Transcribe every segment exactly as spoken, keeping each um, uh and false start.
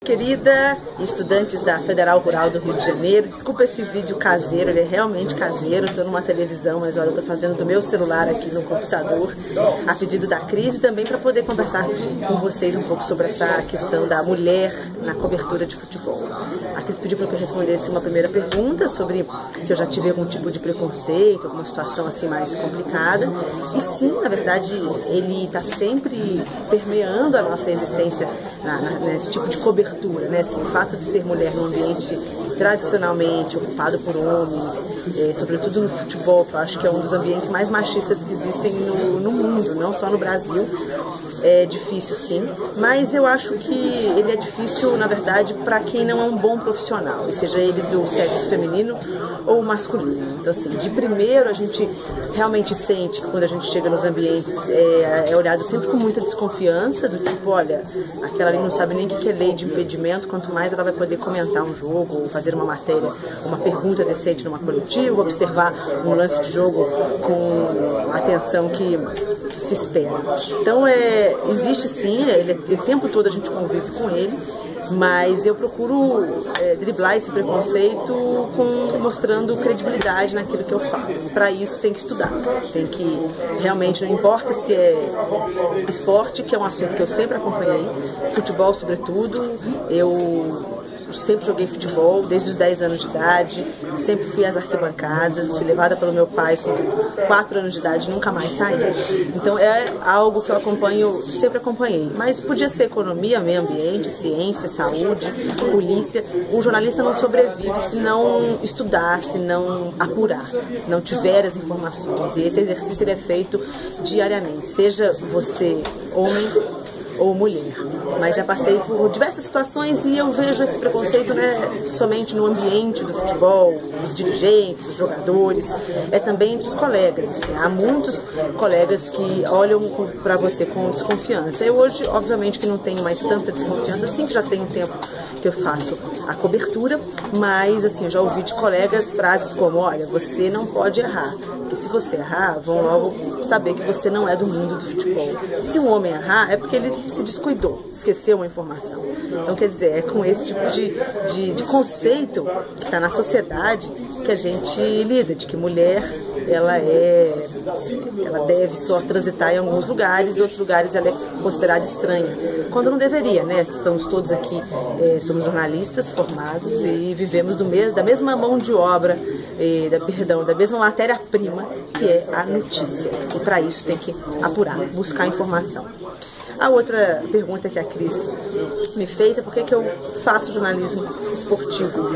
querida, estudantes da Federal Rural do Rio de Janeiro. Desculpa esse vídeo caseiro, ele é realmente caseiro, estou numa televisão, mas olha, eu estou fazendo do meu celular aqui no computador, a pedido da Cris, e também para poder conversar com vocês um pouco sobre essa questão da mulher na cobertura de futebol. A Cris pediu para que eu respondesse uma primeira pergunta sobre se eu já tive algum tipo de preconceito, alguma situação assim mais complicada, e sim, na verdade, ele está sempre permeando a nossa existência na, na, nesse tipo de cobertura, né? Assim, o fato de ser mulher num ambiente tradicionalmente ocupado por homens, é, sobretudo no futebol, que eu acho que é um dos ambientes mais machistas que existem no, no mundo, não só no Brasil. É difícil, sim, mas eu acho que ele é difícil, na verdade, para quem não é um bom profissional, e seja ele do sexo feminino ou masculino. Então, assim, de primeiro a gente realmente sente que quando a gente chega nos ambientes é, é olhado sempre com muita desconfiança, do tipo, olha, aquela ali não sabe nem o que é lei de impedimento, quanto mais ela vai poder comentar um jogo, ou fazer uma matéria, uma pergunta decente numa coletiva, observar um lance de jogo com a atenção que, que se espera. Então, é, existe sim, ele, o tempo todo a gente convive com ele, mas eu procuro é, driblar esse preconceito com, mostrando credibilidade naquilo que eu falo. Para isso tem que estudar, tem que realmente, não importa se é esporte, que é um assunto que eu sempre acompanhei, futebol sobretudo, eu sempre joguei futebol desde os dez anos de idade, sempre fui às arquibancadas, fui levada pelo meu pai com quatro anos de idade, nunca mais saí. Então é algo que eu acompanho, sempre acompanhei. Mas podia ser economia, meio ambiente, ciência, saúde, polícia. O jornalista não sobrevive se não estudar, se não apurar, se não tiver as informações. E esse exercício ele é feito diariamente, seja você homem ou mulher, mas já passei por diversas situações e eu vejo esse preconceito, né, somente no ambiente do futebol, os dirigentes, os jogadores, é também entre os colegas. Assim, há muitos colegas que olham para você com desconfiança. Eu hoje, obviamente, que não tenho mais tanta desconfiança, assim que já tem um tempo que eu faço a cobertura, mas assim, eu já ouvi de colegas frases como, olha, você não pode errar, porque se você errar, vão logo saber que você não é do mundo do futebol. Se um homem errar, é porque ele se descuidou, esqueceu uma informação. Então, quer dizer, é com esse tipo de, de, de conceito que está na sociedade que a gente lida, de que mulher, ela é, ela deve só transitar em alguns lugares, em outros lugares ela é considerada estranha, quando não deveria, né? Estamos todos aqui, é, somos jornalistas formados e vivemos do mesmo, da mesma mão de obra, é, da, perdão, da mesma matéria-prima que é a notícia. E para isso tem que apurar, buscar informação. A outra pergunta que a Cris me fez é por que eu faço jornalismo esportivo.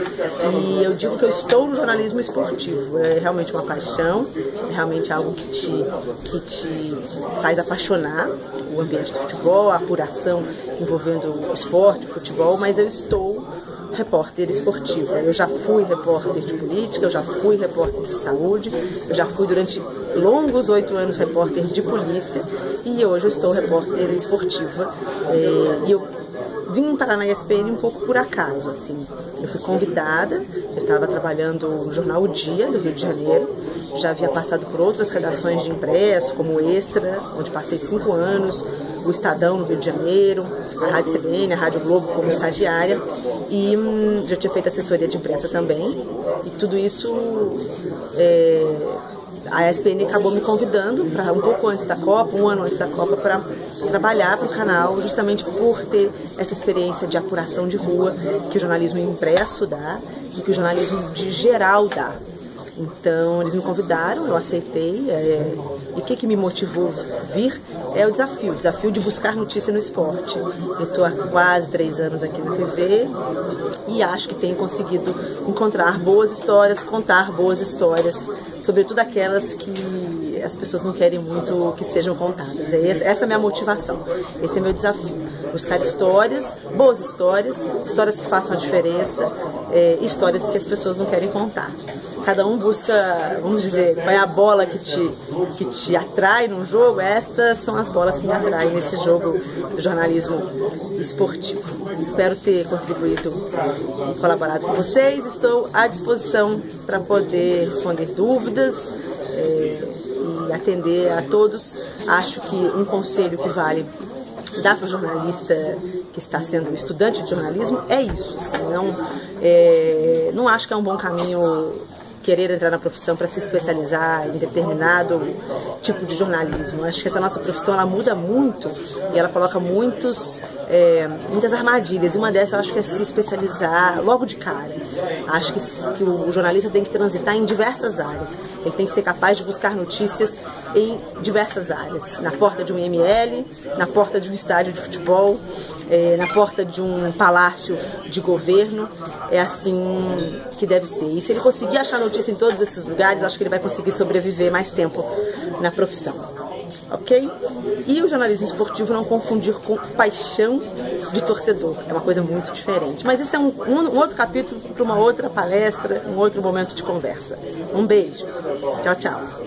E eu digo que eu estou no jornalismo esportivo. É realmente uma paixão, é realmente algo que te, que te faz apaixonar o ambiente do futebol, a apuração envolvendo o esporte, o futebol, mas eu estou repórter esportivo. Eu já fui repórter de política, eu já fui repórter de saúde, eu já fui durante longos oito anos repórter de polícia e hoje eu estou repórter esportiva. É, e eu vim parar na E S P N um pouco por acaso, assim. Eu fui convidada, eu estava trabalhando no jornal O Dia, do Rio de Janeiro, já havia passado por outras redações de impresso, como o Extra, onde passei cinco anos, o Estadão no Rio de Janeiro, a Rádio C B N, a Rádio Globo como estagiária, e hum, já tinha feito assessoria de imprensa também, e tudo isso, é, a E S P N acabou me convidando para um pouco antes da Copa, um ano antes da Copa, para trabalhar para o canal, justamente por ter essa experiência de apuração de rua que o jornalismo impresso dá e que o jornalismo de geral dá. Então eles me convidaram, eu aceitei, é, e o que, que me motivou a vir é o desafio, o desafio de buscar notícia no esporte. Eu estou há quase três anos aqui na T V e acho que tenho conseguido encontrar boas histórias, contar boas histórias, sobretudo aquelas que as pessoas não querem muito que sejam contadas. Essa é a minha motivação, esse é meu desafio, buscar histórias, boas histórias, histórias que façam a diferença, é, histórias que as pessoas não querem contar. Cada um busca, vamos dizer, qual é a bola que te, que te atrai num jogo. Estas são as bolas que me atraem nesse jogo do jornalismo esportivo. Espero ter contribuído e colaborado com vocês. Estou à disposição para poder responder dúvidas é, e atender a todos. Acho que um conselho que vale dá para o jornalista que está sendo estudante de jornalismo é isso. Assim, não, é, não acho que é um bom caminho querer entrar na profissão para se especializar em determinado tipo de jornalismo. Acho que essa nossa profissão ela muda muito e ela coloca muitos, é, muitas armadilhas. E uma dessas eu acho que é se especializar logo de cara. Acho que, que o jornalista tem que transitar em diversas áreas. Ele tem que ser capaz de buscar notícias em diversas áreas. Na porta de um I M L, na porta de um estádio de futebol, é, na porta de um palácio de governo. É assim que deve ser. E se ele conseguir achar notícia em todos esses lugares, acho que ele vai conseguir sobreviver mais tempo na profissão. Ok? E o jornalismo esportivo não confundir com paixão de torcedor. É uma coisa muito diferente. Mas isso é um, um, um outro capítulo para uma outra palestra, um outro momento de conversa. Um beijo. Tchau, tchau.